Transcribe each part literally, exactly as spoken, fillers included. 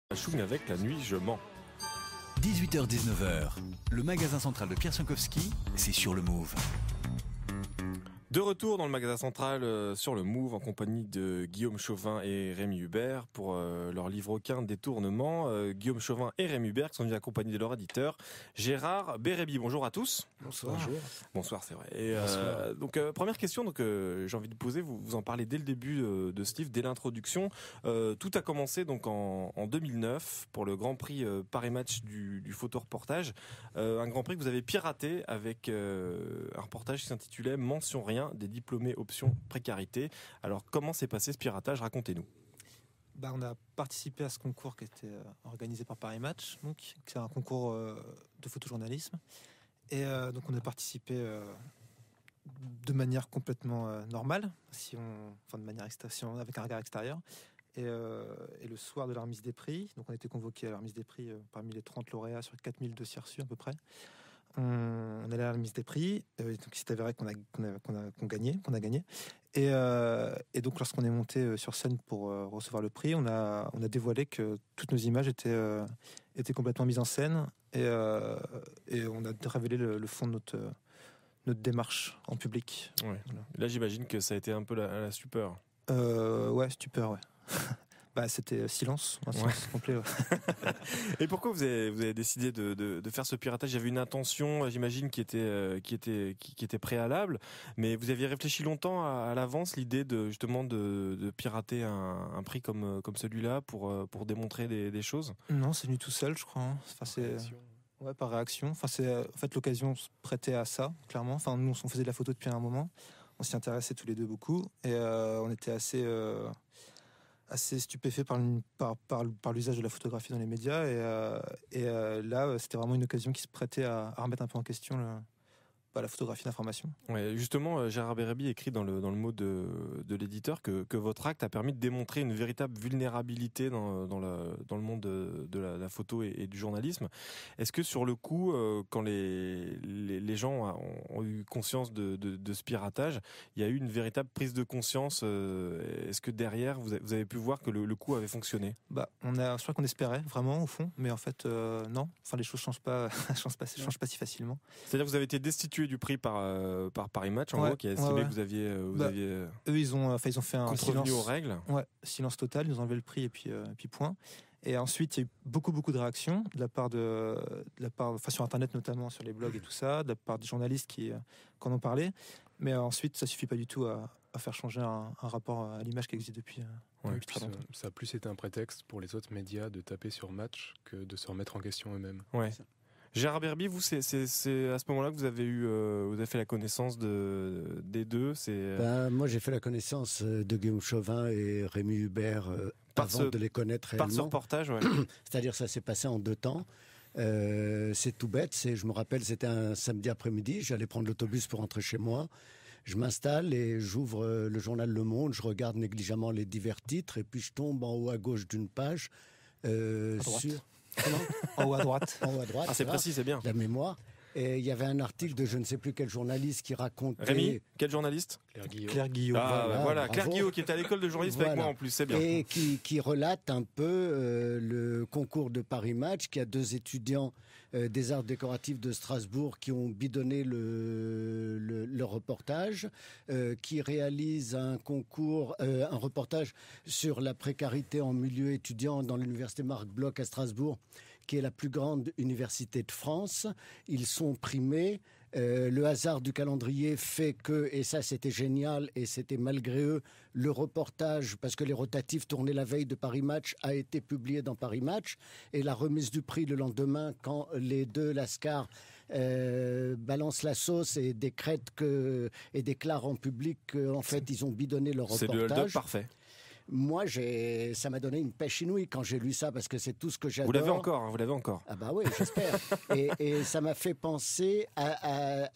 Choung avec La Nuit je mens. dix-huit heures dix-neuf heures, le magasin central de Pierre Ciankowski, c'est sur le Move. De retour dans le magasin central euh, sur le Move en compagnie de Guillaume Chauvin et Rémi Hubert pour euh, leur livre Aucun détournement. Euh, Guillaume Chauvin et Rémi Hubert qui sont venus accompagnés de leur éditeur Gérard Bérébi. Bonjour à tous. Bonsoir. Bonjour. Bonsoir, c'est vrai. Et euh, donc euh, première question, donc euh, j'ai envie de poser. Vous vous en parlez dès le début euh, de ce livre, dès l'introduction. Euh, tout a commencé donc en, en deux mille neuf pour le Grand Prix euh, Paris Match du, du photoreportage. Euh, un Grand Prix que vous avez piraté avec euh, un reportage qui s'intitulait Mention rien. Des diplômés option précarité. Alors comment s'est passé ce piratage? Racontez-nous. Bah, on a participé à ce concours qui était euh, organisé par Paris Match, donc c'est un concours euh, de photojournalisme. Et euh, donc on a participé euh, de manière complètement euh, normale, si on, enfin de manière extérieure, avec un regard extérieur. Et, euh, et le soir de la remise des prix, donc on a été convoqué à la remise des prix euh, parmi les trente lauréats sur quatre mille dossiers reçus à peu près. On, on allait à la remise des prix, euh, donc il s'est avéré qu'on a, qu'on a, qu'on a, qu'on gagnait, qu'on a gagné. Et, euh, et donc lorsqu'on est monté sur scène pour euh, recevoir le prix, on a, on a dévoilé que toutes nos images étaient, euh, étaient complètement mises en scène et, euh, et on a révélé le, le fond de notre, notre démarche en public. Ouais. Voilà. Là j'imagine que ça a été un peu la, la stupeur. Euh, ouais, stupeur, ouais. Bah, c'était silence, un silence ouais. complet. Ouais. Et pourquoi vous avez, vous avez décidé de, de, de faire ce piratage? Il y avait une intention, j'imagine, qui était, euh, qui était, qui, qui était préalable, mais vous aviez réfléchi longtemps à, à l'avance l'idée de justement de, de pirater un, un prix comme, comme celui-là pour, pour démontrer des, des choses? Non, c'est venu tout seul, je crois. Hein. Enfin, c'est ouais, par réaction. Enfin, c'est en fait l'occasion se prêtait à ça, clairement. Enfin, nous, on faisait de la photo depuis un moment, on s'y intéressait tous les deux beaucoup, et euh, on était assez euh, assez stupéfait par, par, par, par l'usage de la photographie dans les médias et, euh, et euh, là c'était vraiment une occasion qui se prêtait à, à remettre un peu en question le, bah, la photographie d'information. Ouais, justement, Gérard Bérébi écrit dans le, dans le mot de, de l'éditeur que, que votre acte a permis de démontrer une véritable vulnérabilité dans, dans, la, dans le monde de, de la, la photo et, et du journalisme. Est-ce que sur le coup, euh, quand les, les, les gens ont, ont eu conscience de, de, de ce piratage, il y a eu une véritable prise de conscience? euh, Est-ce que derrière, vous avez, vous avez pu voir que le, le coup avait fonctionné? Bah, on a, je crois qu'on espérait vraiment au fond, mais en fait euh, non. Enfin, les choses changent pas, changent pas, changent pas si facilement. C'est-à-dire que vous avez été destitué du prix par euh, par Paris Match, en ouais, gros, qui a estimé ouais, ouais. que vous aviez euh, vous bah, aviez euh, eux ils ont enfin ils ont fait un contrevenu silence aux règles. Ouais, silence total, ils nous ont enlevé le prix et puis euh, et puis point. Et ensuite il y a eu beaucoup beaucoup de réactions de la part de, de la part enfin sur internet notamment, sur les blogs et tout ça, de la part des journalistes qui euh, qui en ont parlé. Mais euh, ensuite ça suffit pas du tout à, à faire changer un, un rapport à l'image qui existe depuis. Euh, Ouais, depuis très longtemps. Ça, ça a plus été un prétexte pour les autres médias de taper sur Match que de se remettre en question eux-mêmes. Ouais. Gérard Bérébi, vous, c'est, c'est, c'est à ce moment-là que vous avez eu, euh, vous avez fait la connaissance de, des deux. C'est... Ben, moi, j'ai fait la connaissance de Guillaume Chauvin et Rémi Hubert euh, avant ce, de les connaître réellement. Par ce reportage, ouais. C'est-à-dire, ça s'est passé en deux temps. Euh, c'est tout bête. C'est, je me rappelle, c'était un samedi après-midi. J'allais prendre l'autobus pour rentrer chez moi. Je m'installe et j'ouvre le journal Le Monde. Je regarde négligemment les divers titres et puis je tombe en haut à gauche d'une page euh, sur. Comment en haut à droite. En haut à droite. Ah, c'est précis, c'est bien. La mémoire. Et il y avait un article de je ne sais plus quel journaliste qui racontait... Rémi, quel journaliste? Claire Guillot. Claire Guillot. Ah, voilà, voilà. Claire bravo. Guillot, qui était à l'école de journalisme voilà. avec moi en plus, c'est bien. Et qui, qui relate un peu euh, le concours de Paris Match, qui a deux étudiants euh, des arts décoratifs de Strasbourg qui ont bidonné le, le, le reportage, euh, qui réalise un concours, euh, un reportage sur la précarité en milieu étudiant dans l'université Marc Bloch à Strasbourg, qui est la plus grande université de France. Ils sont primés. Euh, le hasard du calendrier fait que, et ça c'était génial, et c'était malgré eux, le reportage, parce que les rotatifs tournaient la veille de Paris Match, a été publié dans Paris Match, et la remise du prix le lendemain, quand les deux Lascar euh, balancent la sauce et décrètent que, et déclarent en public qu'en fait ils ont bidonné leur reportage. C'est le hold-up parfait. Moi, j'ai, ça m'a donné une pêche inouïe quand j'ai lu ça, parce que c'est tout ce que j'adore. Vous l'avez encore, hein, vous l'avez encore. Ah bah oui, j'espère. et, et ça m'a fait penser à, à, à,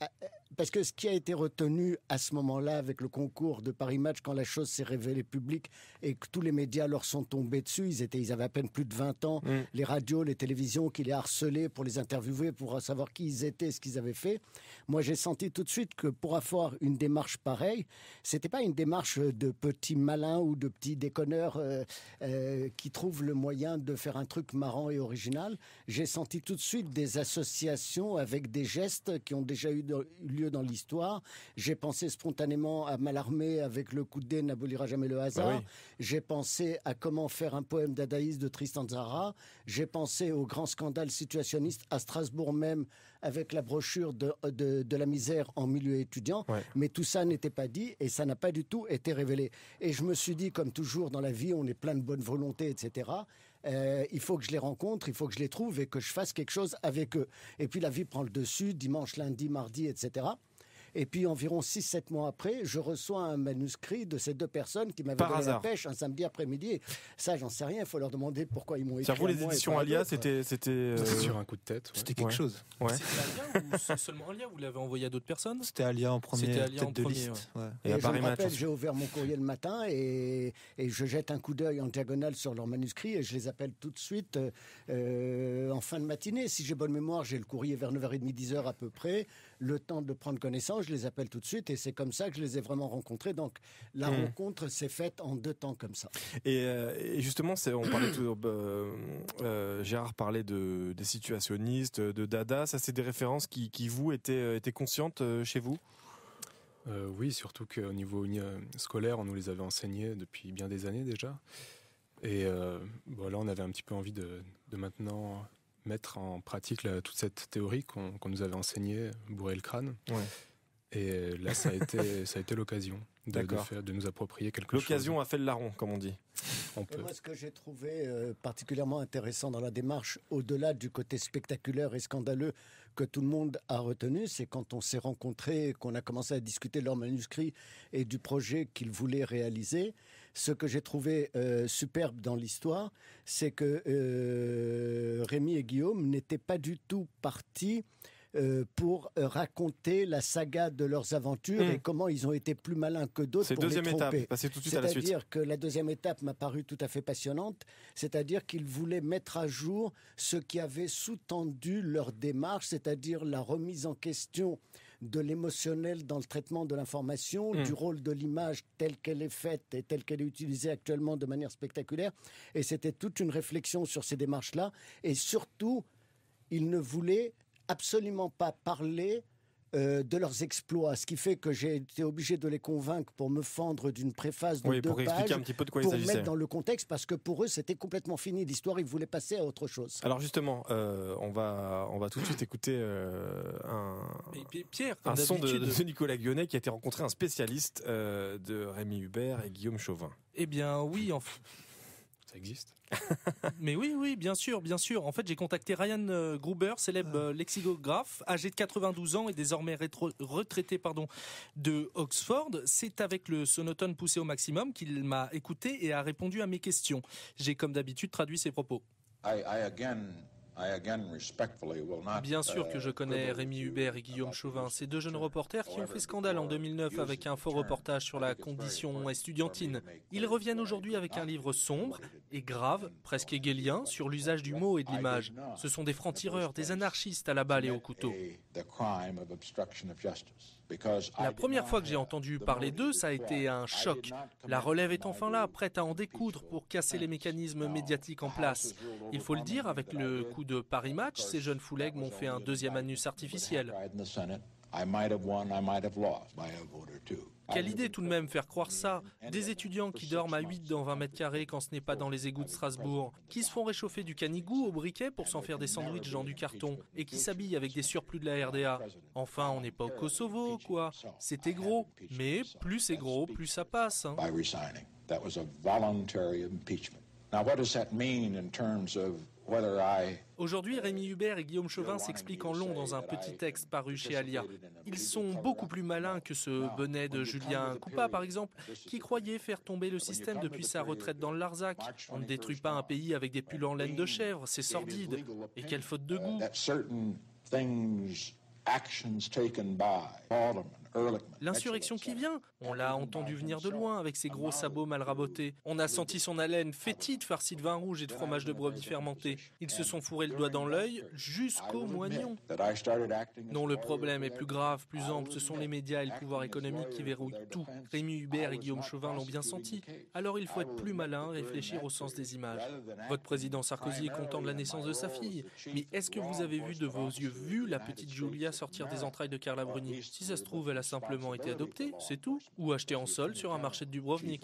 parce que ce qui a été retenu à ce moment-là avec le concours de Paris Match, quand la chose s'est révélée publique et que tous les médias leur sont tombés dessus, ils, étaient, ils avaient à peine plus de vingt ans, mmh. les radios, les télévisions qui les harcelaient pour les interviewer, pour savoir qui ils étaient, ce qu'ils avaient fait. Moi, j'ai senti tout de suite que pour avoir une démarche pareille, c'était pas une démarche de petits malins ou de petits déconneurs euh, euh, qui trouvent le moyen de faire un truc marrant et original. J'ai senti tout de suite des associations avec des gestes qui ont déjà eu lieu dans l'histoire. J'ai pensé spontanément à Mallarmé avec le coup de dé n'abolira jamais le hasard. Bah oui. J'ai pensé à comment faire un poème dadaïste de Tristan Tzara. J'ai pensé au grand scandale situationniste à Strasbourg même avec la brochure de, de, de la misère en milieu étudiant. Ouais. Mais tout ça n'était pas dit et ça n'a pas du tout été révélé. Et je me suis dit, comme toujours dans la vie, on est plein de bonne volonté, et cetera. Euh, il faut que je les rencontre, il faut que je les trouve et que je fasse quelque chose avec eux. Et puis la vie prend le dessus, dimanche, lundi, mardi, et cetera. Et puis environ six sept mois après, je reçois un manuscrit de ces deux personnes qui m'avaient Par donné hasard. la pêche un samedi après-midi. Ça, j'en sais rien, il faut leur demander pourquoi ils m'ont écrit. C'est vous, les éditions Alia, c'était... C'était euh... sur un coup de tête. Ouais. C'était quelque ouais. chose. Ouais. C'était Alia ou c'est seulement Alia? Vous l'avez envoyé à d'autres personnes? C'était Alia en premier, C'était Alia tête en de premier, liste. ouais. Ouais. Et, Et à je Paris me rappelle, Match. j'ai ouvert mon courrier le matin et, et je jette un coup d'œil en diagonale sur leurs manuscrits et je les appelle tout de suite euh, en fin de matinée. Si j'ai bonne mémoire, j'ai le courrier vers neuf heures trente, dix heures à peu près. Le temps de prendre connaissance, je les appelle tout de suite et c'est comme ça que je les ai vraiment rencontrés. Donc la mmh. rencontre s'est faite en deux temps comme ça. Et, euh, et justement, c'est, on parlait tout, euh, euh, Gérard parlait de, des situationnistes, de Dada. Ça, c'est des références qui, qui vous, étaient, étaient conscientes euh, chez vous? euh, Oui, surtout qu'au niveau scolaire, on nous les avait enseignés depuis bien des années déjà. Et euh, bon, là, on avait un petit peu envie de, de maintenant mettre en pratique là, toute cette théorie qu'on, qu'on nous avait enseignée, bourrer le crâne. Ouais. Et là, ça a été, ça a été l'occasion de, de, faire, de nous approprier quelque l'occasion chose. L'occasion a fait le larron, comme on dit. On peut. Et moi, ce que j'ai trouvé euh, particulièrement intéressant dans la démarche, au-delà du côté spectaculaire et scandaleux que tout le monde a retenu, c'est quand on s'est rencontrés, qu'on a commencé à discuter de leurs manuscrits et du projet qu'ils voulaient réaliser. Ce que j'ai trouvé euh, superbe dans l'histoire, c'est que euh, Rémi et Guillaume n'étaient pas du tout partis Euh, pour euh, raconter la saga de leurs aventures mmh. et comment ils ont été plus malins que d'autres c'est pour les tromper. Étape, passez tout de suite à la suite. C'est-à-dire que la deuxième étape m'a paru tout à fait passionnante, c'est-à-dire qu'ils voulaient mettre à jour ce qui avait sous-tendu leur démarche, c'est-à-dire la remise en question de l'émotionnel dans le traitement de l'information, mmh. du rôle de l'image telle qu'elle est faite et telle qu'elle est utilisée actuellement de manière spectaculaire. Et c'était toute une réflexion sur ces démarches-là. Et surtout, ils ne voulaient absolument pas parler euh, de leurs exploits, ce qui fait que j'ai été obligé de les convaincre pour me fendre d'une préface de oui, deux pour pages, expliquer un petit peu de quoi pour il s'agissait. mettre dans le contexte, parce que pour eux c'était complètement fini l'histoire, ils voulaient passer à autre chose. Alors justement, euh, on va on va tout de suite écouter euh, un Mais Pierre, un son de, de Nicolas Guionnet qui a été rencontré un spécialiste euh, de Rémi Hubert et Guillaume Chauvin. Eh bien oui, en fait. Ça existe. Mais oui, oui, bien sûr, bien sûr. En fait, j'ai contacté Ryan Gruber, célèbre euh, lexicographe, âgé de quatre-vingt-douze ans et désormais rétro- retraité pardon, de Oxford. C'est avec le sonotone poussé au maximum qu'il m'a écouté et a répondu à mes questions. J'ai, comme d'habitude, traduit ses propos. I, I again... Bien sûr que je connais Rémi Hubert et Guillaume Chauvin, ces deux jeunes reporters qui ont fait scandale en deux mille neuf avec un faux reportage sur la condition estudiantine. Ils reviennent aujourd'hui avec un livre sombre et grave, presque hegelien, sur l'usage du mot et de l'image. Ce sont des francs-tireurs, des anarchistes à la balle et au couteau. La première fois que j'ai entendu parler d'eux, ça a été un choc. La relève est enfin là, prête à en découdre pour casser les mécanismes médiatiques en place. Il faut le dire, avec le coup de Paris Match, ces jeunes foulegs m'ont fait un deuxième anus artificiel. Quelle idée tout de même, faire croire ça. Des étudiants qui dorment à huit dans vingt mètres carrés quand ce n'est pas dans les égouts de Strasbourg, qui se font réchauffer du canigou au briquet pour s'en faire des sandwichs dans du carton, et qui s'habillent avec des surplus de la R D A. Enfin, on n'est pas au Kosovo, quoi. C'était gros, mais plus c'est gros, plus ça passe. Hein. Aujourd'hui, Rémi Hubert et Guillaume Chauvin s'expliquent en long dans un petit texte paru chez Alia. Ils sont beaucoup plus malins que ce bonnet de Julien Coupa, par exemple, qui croyait faire tomber le système depuis sa retraite dans le Larzac. On ne détruit pas un pays avec des pulls en laine de chèvre, c'est sordide. Et quelle faute de goût! L'insurrection qui vient, on l'a entendu venir de loin avec ses gros sabots mal rabotés. On a senti son haleine fétide farcie de vin rouge et de fromage de brebis fermenté. Ils se sont fourrés le doigt dans l'œil jusqu'au moignon. Non, le problème est plus grave, plus ample. Ce sont les médias et le pouvoir économique qui verrouillent tout. Rémi Hubert et Guillaume Chauvin l'ont bien senti. Alors il faut être plus malin, réfléchir au sens des images. Votre président Sarkozy est content de la naissance de sa fille. Mais est-ce que vous avez vu de vos yeux vus la petite Julia sortir des entrailles de Carla Bruni? Si ça se trouve, elle a simplement été adoptée, c'est tout. Ou achetée en solde sur un marché de Dubrovnik.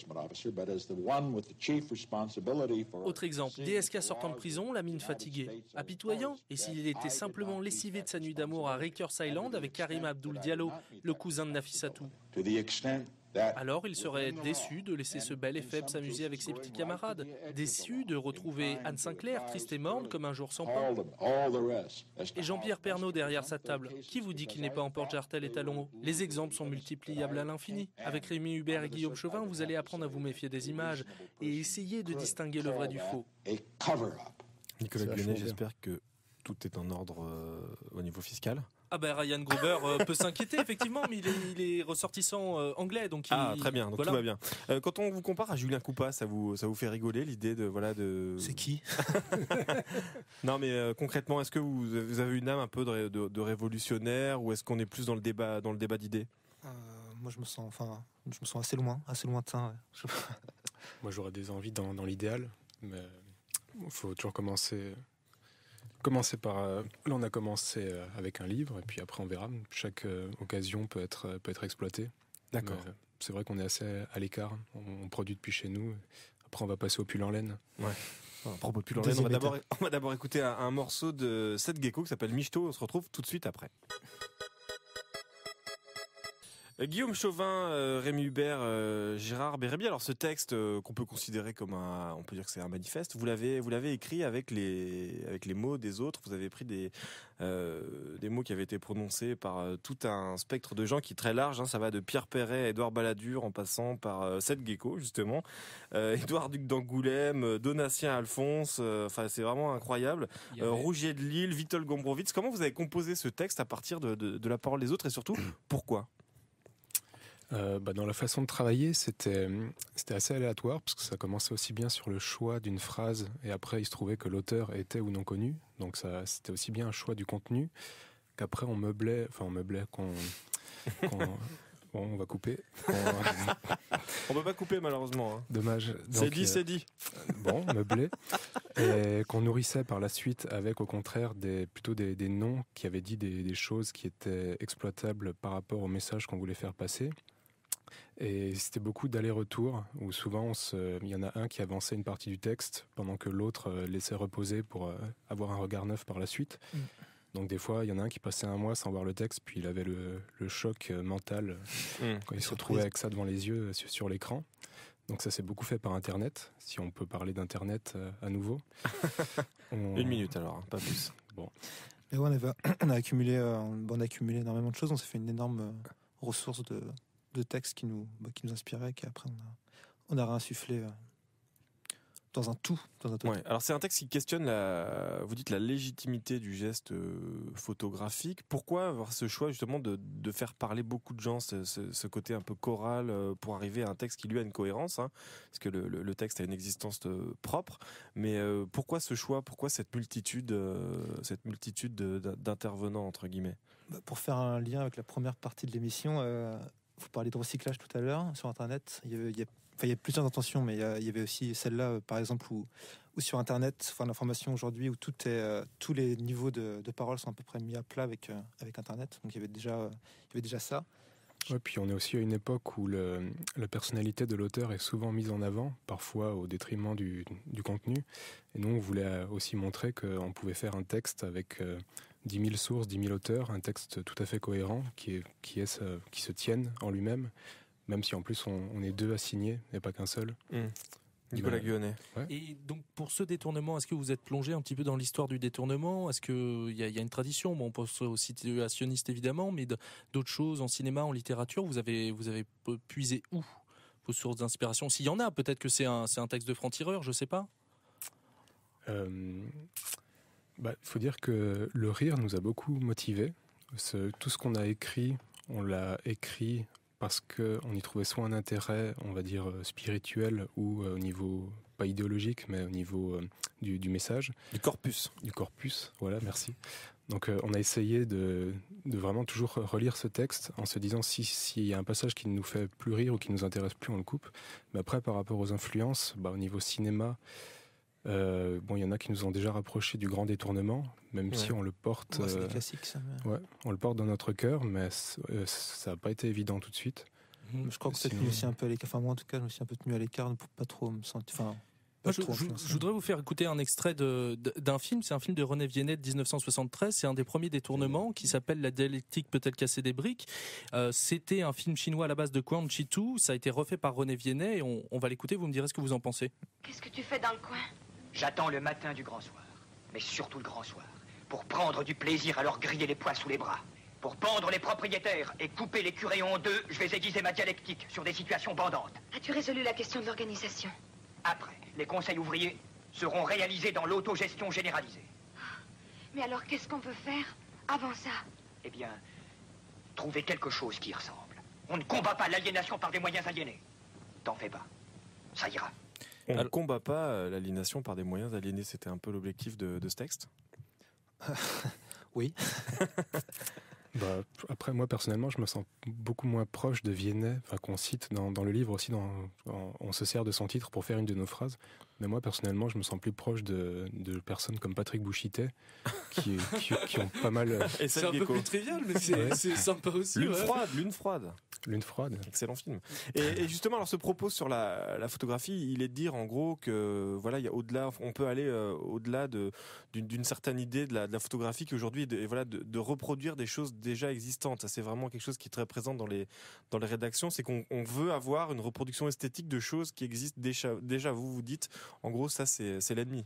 Autre exemple, D S K sortant de prison, la mine fatiguée. Apitoyant. Et s'il était simplement lessivé de sa nuit d'amour à Rikers Island avec Karim Abdul Diallo, le cousin de Nafissatou. Alors il serait déçu de laisser ce bel et faible s'amuser avec ses petits camarades, déçu de retrouver Anne Sinclair triste et morne comme un jour sans pain. Et Jean-Pierre Pernaut derrière sa table, qui vous dit qu'il n'est pas en porte-jartel et talons hauts? Les exemples sont multipliables à l'infini. Avec Rémi Hubert et Guillaume Chauvin, vous allez apprendre à vous méfier des images et essayer de distinguer le vrai du faux. Nicolas Guionnet, j'espère que tout est en ordre euh, au niveau fiscal. Ah ben Ryan Gruber euh, peut s'inquiéter effectivement, mais il est, il est ressortissant euh, anglais, donc il, ah très bien, donc voilà. Tout va bien. Euh, quand on vous compare à Julien Coupat, ça vous ça vous fait rigoler l'idée de voilà de. C'est qui? Non mais euh, concrètement, est-ce que vous, vous avez une âme un peu de, de, de révolutionnaire ou est-ce qu'on est plus dans le débat dans le débat d'idées? euh, Moi je me sens enfin je me sens assez loin, assez lointain. Ouais. Moi j'aurais des envies dans, dans l'idéal, mais il faut toujours commencer. Commencer par euh, là on a commencé euh, avec un livre et puis après on verra. Chaque euh, occasion peut être euh, peut être exploitée. D'accord. Mais, euh, c'est vrai qu'on est assez à l'écart. On, on produit depuis chez nous. Après on va passer au pull en laine. Ouais. À propos de pull en laine, on va d'abord on va d'abord écouter un, un morceau de Seth Gecko qui s'appelle Michto. On se retrouve tout de suite après. Guillaume Chauvin, euh, Rémi Hubert, euh, Gérard Bérébi. Alors ce texte euh, qu'on peut considérer comme un, on peut dire que c'est un manifeste. Vous l'avez, vous l'avez écrit avec les, avec les mots des autres. Vous avez pris des, euh, des mots qui avaient été prononcés par euh, tout un spectre de gens qui est très large. Hein, ça va de Pierre Perret, Édouard Balladur, en passant par euh, Seth Gecko justement, euh, Édouard Duc d'Angoulême, Donatien Alphonse. Enfin, euh, c'est vraiment incroyable. Avait... Euh, Rougier de Lille, Witold Gombrowicz. Comment vous avez composé ce texte à partir de, de, de la parole des autres et surtout pourquoi? Euh, bah dans la façon de travailler, c'était c'était assez aléatoire parce que ça commençait aussi bien sur le choix d'une phrase et après il se trouvait que l'auteur était ou non connu, donc ça c'était aussi bien un choix du contenu qu'après on meublait, enfin on meublait qu'on, qu'on bon on va couper. Qu'on... on peut pas couper malheureusement. Hein. Dommage. Donc, c'est dit, euh, c'est dit. Bon, meublé et qu'on nourrissait par la suite avec au contraire des plutôt des, des noms qui avaient dit des, des choses qui étaient exploitables par rapport au message qu'on voulait faire passer. Et c'était beaucoup d'aller-retour, où souvent on se, il y en a un qui avançait une partie du texte, pendant que l'autre laissait reposer pour avoir un regard neuf par la suite. Mm. Donc des fois, il y en a un qui passait un mois sans voir le texte, puis il avait le, le choc mental mmh. quand il se retrouvait avec ça devant les yeux sur, sur l'écran. Donc ça s'est beaucoup fait par Internet, si on peut parler d'Internet euh, à nouveau. on... Une minute alors, hein, pas plus. Bon. Et ouais, on, avait, on, a accumulé, euh, on a accumulé énormément de choses, on s'est fait une énorme euh, ressource de... de textes qui nous, bah, qui nous inspiraient, qu'après on a, on a réinsufflé euh, dans un tout. Dans un tout. Ouais, alors c'est un texte qui questionne, la, vous dites, la légitimité du geste euh, photographique. Pourquoi avoir ce choix justement de, de faire parler beaucoup de gens, ce, ce, ce côté un peu choral euh, pour arriver à un texte qui lui a une cohérence, hein, parce que le, le, le texte a une existence euh, propre, mais euh, pourquoi ce choix, pourquoi cette multitude, euh, cette multitude de, d'intervenants entre guillemets? Bah, pour faire un lien avec la première partie de l'émission, euh, vous parliez de recyclage tout à l'heure sur Internet. Il y avait, il y a, enfin, il y a plusieurs intentions, mais il y, a, il y avait aussi celle-là, euh, par exemple, où, où sur Internet, enfin, l'information aujourd'hui, où tout est, euh, tous les niveaux de, de parole sont à peu près mis à plat avec, euh, avec Internet. Donc il y avait déjà, euh, il y avait déjà ça. Ouais, puis on est aussi à une époque où le, la personnalité de l'auteur est souvent mise en avant, parfois au détriment du, du contenu. Et nous, on voulait aussi montrer qu'on pouvait faire un texte avec euh, dix mille sources, dix mille auteurs, un texte tout à fait cohérent, qui, est, qui, est, qui se tienne en lui-même, même si en plus on, on est deux à signer et pas qu'un seul. Mmh. Nicolas Guionnet. Ouais. Et donc pour ce détournement, est-ce que vous êtes plongé un petit peu dans l'histoire du détournement? Est-ce qu'il y, y a une tradition? Bon, on pense au situationniste évidemment, mais d'autres choses en cinéma, en littérature, vous avez, vous avez puisé où vos sources d'inspiration? S'il y en a, peut-être que c'est un, c'est un texte de franc-tireur, je sais pas. Euh, bah, faut dire que le rire nous a beaucoup motivés. Ce, tout ce qu'on a écrit, on l'a écrit parce qu'on y trouvait soit un intérêt, on va dire, spirituel ou euh, au niveau, pas idéologique, mais au niveau euh, du, du message. Du corpus. Du corpus, voilà, merci. Donc euh, on a essayé de, de vraiment toujours relire ce texte en se disant si s'il y a un passage qui nous fait plus rire ou qui nous intéresse plus, on le coupe. Mais après, par rapport aux influences, bah, au niveau cinéma, euh, bon, il y en a qui nous ont déjà rapproché du Grand Détournement, même ouais. si on le porte, ouais, c'est euh, des classiques, ça, mais... ouais, on le porte dans notre cœur, mais euh, ça n'a pas été évident tout de suite. Mmh. Je crois que c'est tenu aussi un peu à l'écart. Enfin moi en tout cas, je me suis un peu tenu à l'écart pour pas trop me sentir. Enfin, Moi, je, je, je voudrais vous faire écouter un extrait de, de, d'un film. C'est un film de René Viennet de dix-neuf cent soixante-treize. C'est un des premiers détournements qui s'appelle La dialectique peut-elle casser des briques. Euh, c'était un film chinois à la base de Quan Chi-tu. Ça a été refait par René Viennet et on, on va l'écouter. Vous me direz ce que vous en pensez. Qu'est-ce que tu fais dans le coin? J'attends le matin du grand soir, mais surtout le grand soir, pour prendre du plaisir à leur griller les pois sous les bras. Pour pendre les propriétaires et couper les curés en deux, je vais aiguiser ma dialectique sur des situations bandantes. As-tu résolu la question de l'organisation? Après, les conseils ouvriers seront réalisés dans l'autogestion généralisée. Mais alors, qu'est-ce qu'on peut faire avant ça? Eh bien, trouver quelque chose qui y ressemble. On ne combat pas l'aliénation par des moyens aliénés. T'en fais pas. Ça ira. On ne combat pas l'aliénation par des moyens aliénés. C'était un peu l'objectif de, de ce texte. Oui. Bah, après, moi, personnellement, je me sens beaucoup moins proche de Viennet, enfin, qu'on cite dans, dans le livre aussi. Dans, on, on se sert de son titre pour faire une de nos phrases. Mais moi, personnellement, je me sens plus proche de, de personnes comme Patrick Bouchité, qui, qui, qui ont pas mal... Et c'est un peu plus trivial, mais c'est, ouais. c'est sympa aussi. Lune ouais. froide, Lune froide. Lune froide. Excellent film. Et, et justement, alors ce propos sur la, la photographie, il est de dire en gros que voilà, il y a au-delà, on peut aller euh, au-delà de, d'une, d'une certaine idée de la, de la photographie qui aujourd'hui, de, voilà, de, de reproduire des choses déjà existantes. Ça, c'est vraiment quelque chose qui est très présent dans les dans les rédactions, c'est qu'on on veut avoir une reproduction esthétique de choses qui existent déjà. Déjà, vous vous dites, en gros, ça c'est, c'est l'ennemi.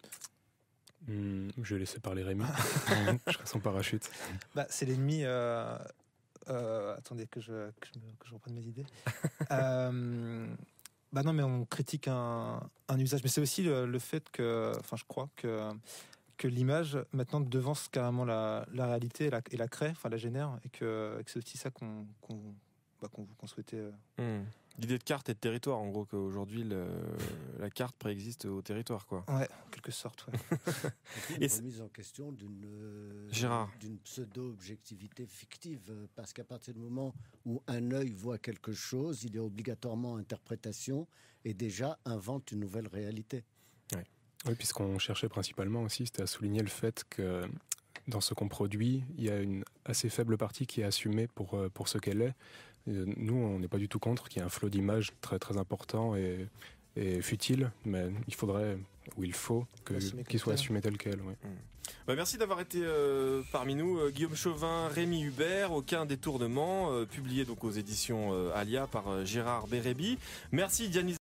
Mmh, je vais laisser parler Rémi. Je serai son parachute. Bah, c'est l'ennemi. Euh... Euh, attendez que je, que, je me, que je reprenne mes idées. euh, bah non, mais on critique un, un usage. Mais c'est aussi le, le fait que, enfin, je crois que, que l'image maintenant devance carrément la, la réalité et la, et la crée, enfin la génère, et que, que c'est aussi ça qu'on, qu'on, bah, qu'on, qu'on souhaitait. Mmh. L'idée de carte et de territoire, en gros, qu'aujourd'hui le, la carte préexiste au territoire, quoi. Ouais, en quelque sorte. Ouais. Une et remise en question d'une, euh, Gérard. d'une pseudo-objectivité fictive, parce qu'à partir du moment où un œil voit quelque chose, il y a obligatoirement interprétation et déjà invente une nouvelle réalité. Ouais. Oui, puisqu'on cherchait principalement aussi, c'était à souligner le fait que dans ce qu'on produit, il y a une assez faible partie qui est assumée pour, pour ce qu'elle est. Nous, on n'est pas du tout contre qu'il y ait un flot d'images très, très important et, et futile, mais il faudrait, ou il faut, que, qu'il soit assumé tel quel. Ouais. Mmh. Bah merci d'avoir été euh, parmi nous, euh, Guillaume Chauvin, Rémi Hubert, Aucun détournement, euh, publié donc aux éditions euh, Alia par euh, Gérard Bérébi. Merci Diane